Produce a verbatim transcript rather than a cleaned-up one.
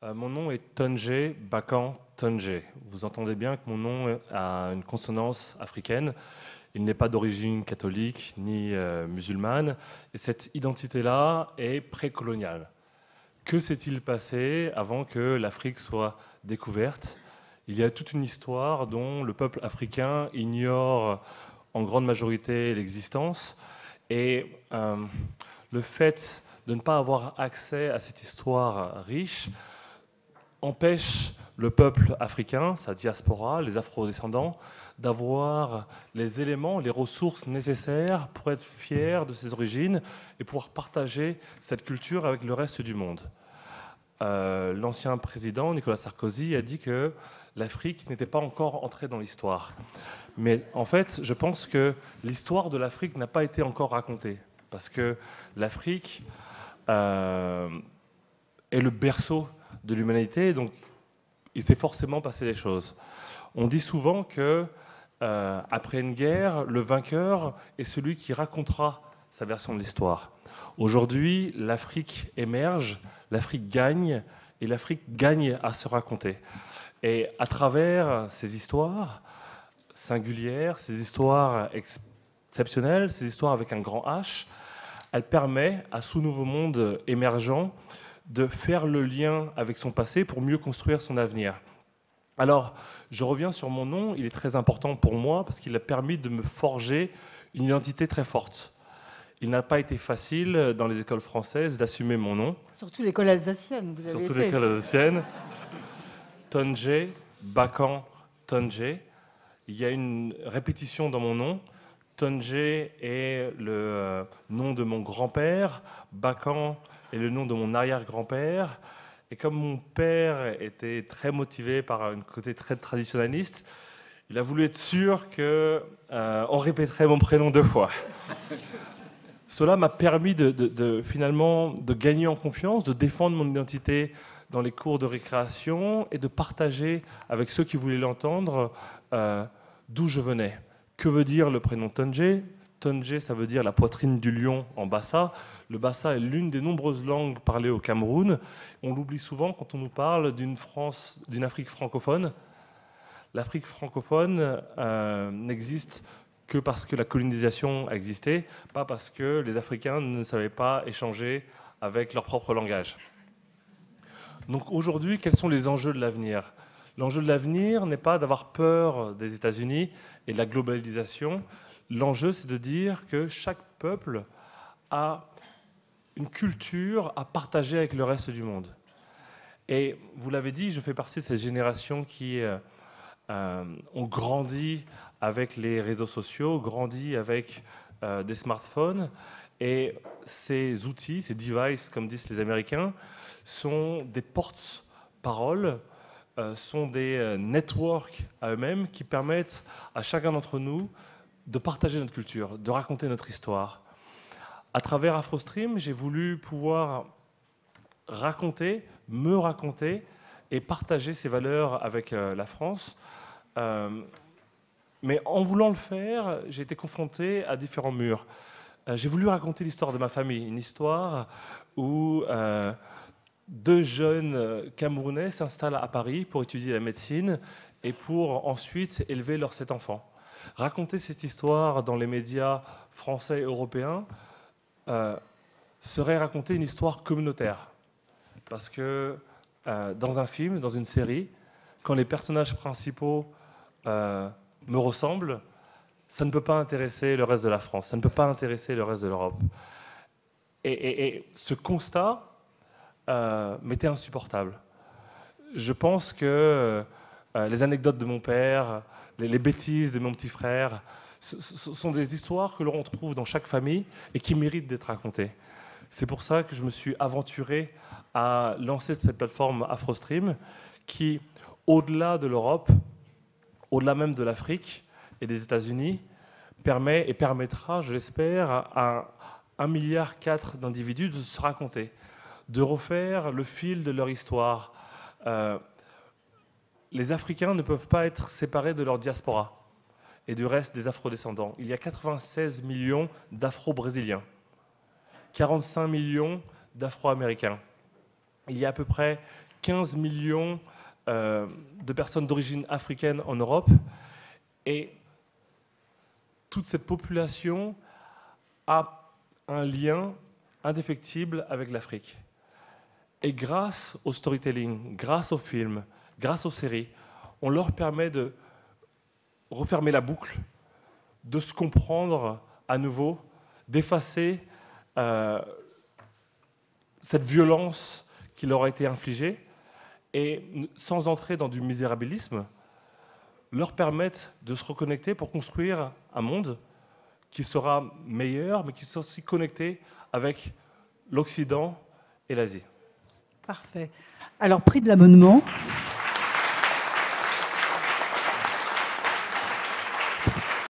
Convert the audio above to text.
Euh, mon nom est Tonje Bakan Tonje. Vous entendez bien que mon nom a une consonance africaine. Il n'est pas d'origine catholique ni euh, musulmane. Et cette identité-là est précoloniale. Que s'est-il passé avant que l'Afrique soit découverte? Il y a toute une histoire dont le peuple africain ignore en grande majorité l'existence. Et euh, le fait de ne pas avoir accès à cette histoire riche empêche le peuple africain, sa diaspora, les afro-descendants, d'avoir les éléments, les ressources nécessaires pour être fiers de ses origines et pouvoir partager cette culture avec le reste du monde. Euh, L'ancien président Nicolas Sarkozy a dit que l'Afrique n'était pas encore entrée dans l'histoire. Mais en fait, je pense que l'histoire de l'Afrique n'a pas été encore racontée. Parce que l'Afrique euh, est le berceau de l'humanité, donc il s'est forcément passé des choses. On dit souvent que euh, après une guerre, le vainqueur est celui qui racontera sa version de l'histoire. Aujourd'hui, l'Afrique émerge, l'Afrique gagne, et l'Afrique gagne à se raconter. Et à travers ces histoires singulières, ces histoires exceptionnelles, ces histoires avec un grand H, elle permet à ce nouveau monde émergent de faire le lien avec son passé pour mieux construire son avenir. Alors, je reviens sur mon nom, il est très important pour moi parce qu'il a permis de me forger une identité très forte. Il n'a pas été facile dans les écoles françaises d'assumer mon nom. Surtout l'école alsacienne, vous avez Surtout été. l'école alsacienne. Tonje, Bakan, Tonje. Il y a une répétition dans mon nom. Tonje est le euh, nom de mon grand-père, Bakan est le nom de mon arrière-grand-père. Et comme mon père était très motivé par un côté très traditionnaliste, il a voulu être sûr qu'on euh, répéterait mon prénom deux fois. Cela m'a permis de, de, de, finalement de gagner en confiance, de défendre mon identité dans les cours de récréation et de partager avec ceux qui voulaient l'entendre euh, d'où je venais. Que veut dire le prénom Tonje? Tonje, ça veut dire la poitrine du lion en Bassa. Le Bassa est l'une des nombreuses langues parlées au Cameroun. On l'oublie souvent quand on nous parle d'une France, d'une Afrique francophone. L'Afrique francophone euh, n'existe que parce que la colonisation a existé, pas parce que les Africains ne savaient pas échanger avec leur propre langage. Donc aujourd'hui, quels sont les enjeux de l'avenir? L'enjeu de l'avenir n'est pas d'avoir peur des États-Unis et de la globalisation. L'enjeu, c'est de dire que chaque peuple a une culture à partager avec le reste du monde. Et vous l'avez dit, je fais partie de cette génération qui euh, euh, ont grandi avec les réseaux sociaux, grandi avec euh, des smartphones. Et ces outils, ces devices, comme disent les Américains, sont des porte-paroles, euh, sont des euh, networks à eux-mêmes qui permettent à chacun d'entre nous de partager notre culture, de raconter notre histoire. À travers AfroStream, j'ai voulu pouvoir raconter, me raconter et partager ces valeurs avec euh, la France. Euh, mais en voulant le faire, j'ai été confronté à différents murs. Euh, j'ai voulu raconter l'histoire de ma famille, une histoire où euh, deux jeunes Camerounais s'installent à Paris pour étudier la médecine et pour ensuite élever leurs sept enfants. Raconter cette histoire dans les médias français et européens euh, serait raconter une histoire communautaire. Parce que euh, dans un film, dans une série, quand les personnages principaux euh, me ressemblent, ça ne peut pas intéresser le reste de la France, ça ne peut pas intéresser le reste de l'Europe. Et, et, et ce constat euh, m'était insupportable. Je pense que euh, les anecdotes de mon père, les, les bêtises de mon petit frère, ce, ce sont des histoires que l'on trouve dans chaque famille et qui méritent d'être racontées. C'est pour ça que je me suis aventuré à lancer cette plateforme AfroStream qui, au-delà de l'Europe, au-delà même de l'Afrique et des États-Unis, permet et permettra, je l'espère, à un milliard quatre d'individus de se raconter, de refaire le fil de leur histoire. Euh, les Africains ne peuvent pas être séparés de leur diaspora et du reste des afrodescendants. Il y a quatre-vingt-seize millions d'afro-brésiliens, quarante-cinq millions d'afro-américains. il y a à peu près quinze millions euh, de personnes d'origine africaine en Europe. Et toute cette population a un lien indéfectible avec l'Afrique. Et grâce au storytelling, grâce aux films, grâce aux séries, on leur permet de refermer la boucle, de se comprendre à nouveau, d'effacer euh, cette violence qui leur a été infligée, et sans entrer dans du misérabilisme, leur permettre de se reconnecter pour construire un monde qui sera meilleur, mais qui sera aussi connecté avec l'Occident et l'Asie. Parfait. Alors, prix de l'abonnement.